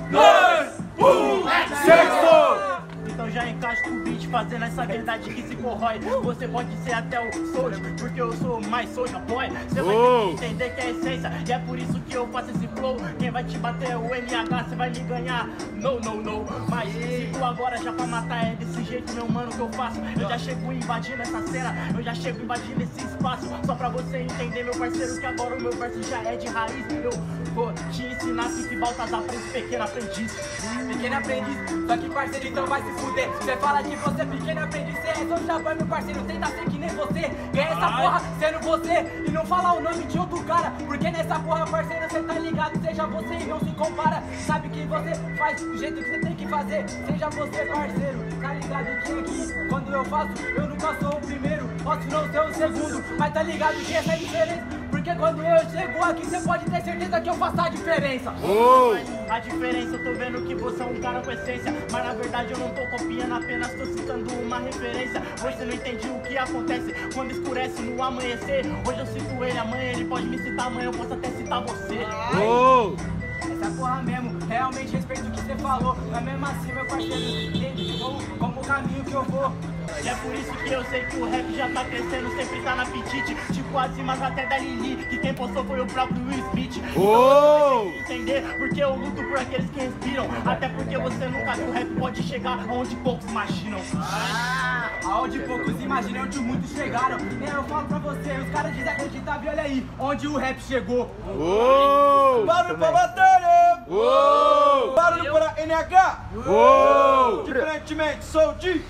2, 1, sexto! Então já encaixa com o beat, fazendo essa verdade que se corrói. Você pode ser até o Soulja, porque eu sou mais Soulja Boy. Você vai ter que entender que é a essência, e é por isso que eu faço esse flow. Quem vai te bater é o NH, você vai me ganhar. No, no, no. Mas se tu agora já pra matar é desse jeito, meu mano, que eu faço. Eu já chego invadindo essa cena, eu já chego invadindo esse espaço. Só pra você entender, meu parceiro, que agora o meu verso já é de raiz. Eu vou te ensinar que Baltazar Preso, pequeno aprendiz. Pequeno aprendiz, só que parceiro então vai se fuder. Cê fala que você é pequeno aprendiz, cê é Soulja Boy, meu parceiro, tenta ser que nem você. Ganha essa porra sendo você e não falar o nome de outro cara. Porque nessa porra, parceiro, cê tá ligado, seja você e não se compara. Sabe que você faz do jeito que você tem que fazer, seja você, parceiro. Tá ligado que aqui, quando eu faço, eu nunca sou o primeiro. Posso não ser o segundo, mas tá ligado que essa é a diferença. Porque quando eu chego aqui, você pode ter certeza que eu faço a diferença. A diferença, eu tô vendo que você é um cara com essência, mas na verdade eu não tô copiando, apenas tô citando uma referência. Você não entende o que acontece quando escurece no amanhecer. Hoje eu cito ele, amanhã ele pode me citar, amanhã eu posso até citar você. Essa porra mesmo, realmente respeito o que você falou. Mas mesmo assim, meu parceiro, entende como o caminho que eu vou. E é por isso que eu sei que o rap já tá crescendo, sempre tá na apetite. Tipo as rimas até da Lili, que quem postou foi o próprio Will Smith. Então você tem que entender, porque eu luto por aqueles que respiram. Até porque você nunca viu, o rap pode chegar aonde poucos imaginam. Aonde poucos imaginam, onde muitos chegaram. Eu falo pra você, os caras desacreditáveis, olha aí, onde o rap chegou. Barulho pra batalha! Barulho para NH! Diferentemente, sou de...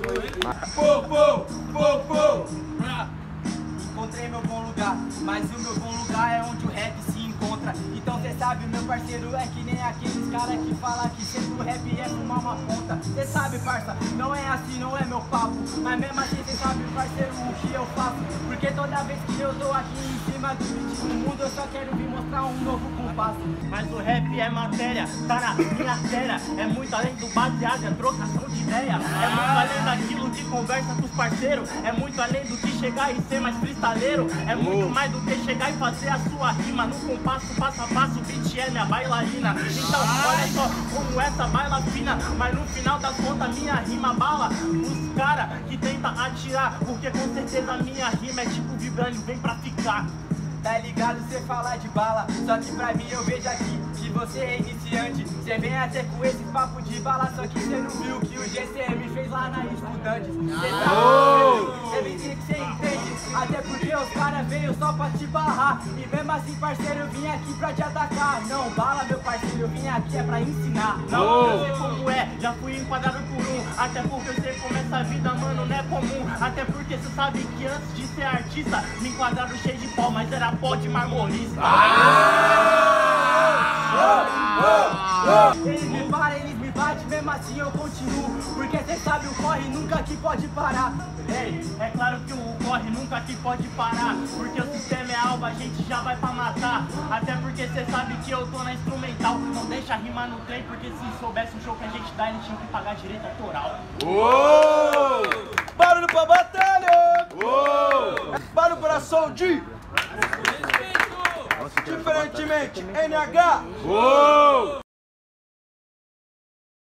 Encontrei meu bom lugar, mas o meu bom lugar é onde o rap se encontra. Então cê sabe, meu parceiro, é que nem aqueles caras que falam que ser do rap é fumar uma ponta. Cê sabe, parça, não é assim, não é meu papo. Mas mesmo assim cê sabe, parceiro, o que eu faço. Porque toda vez que eu tô aqui em cima do beat do mundo, eu só quero vir mostrar um novo compasso. Mas o rap é matéria, tá na minha artéria. É muito além do baseado, é trocação de ideia. É muito além daquilo que conversa com os parceiros. É muito além do que chegar e ser mais freestaleiro. É muito mais do que chegar e fazer a sua rima no compasso, passo a passo, o beat é minha bailarina. Então olha só como essa baila fina, mas no final das contas minha rima bala os cara que tenta atirar, porque com certeza a minha rima é tipo vibrânio, vem pra ficar. Tá ligado, cê fala de bala, só que pra mim eu vejo aqui que você é iniciante. Cê vem até com esse papo de bala, só que cê não viu que o GCM fez lá na Estudantes. Cê tá cê me diz que cê entende, até porque os caras veio só pra te barrar. E mesmo assim, parceiro, eu vim aqui pra te atacar. Não, bala, meu parceiro, eu vim aqui é pra ensinar. Não, eu sei como é, já fui enquadrado por um. Até porque eu sei como essa vida, mano, não é comum. Até porque cê sabe que antes de ser artista, me enquadraram cheio de pó, mas era pó de marmorista. Eles me param, eles me batem, mesmo assim eu continuo. Porque cê sabe, o corre nunca que pode parar. Ei, é claro que o corre nunca que pode parar, porque o sistema é alva, a gente já vai pra matar. Até porque cê sabe que eu tô na instrumental. Não deixa rimar no trem, porque se soubesse o show que a gente dá, eles tinham que pagar direito autoral. Barulho pra batalha! Barulho para som de... Diferentemente, NH!